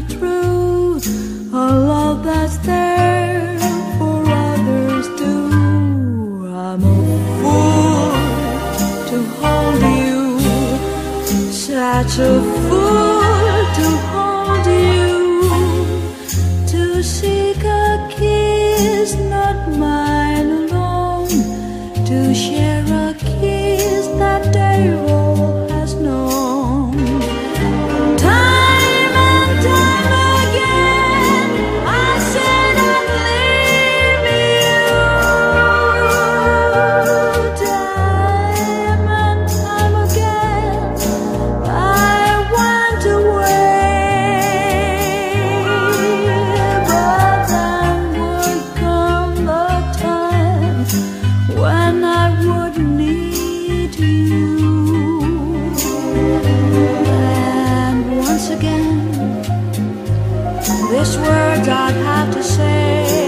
truth, a love that's there for others too. I'm a fool to hold you, such a fool to hold you, to seek a kiss, not mine alone, to share a kiss that they all has known. Time and time again I said I'd leave you. Time and time again I went away, but then would come the time when I would need you. And once again, these words I'd have to say.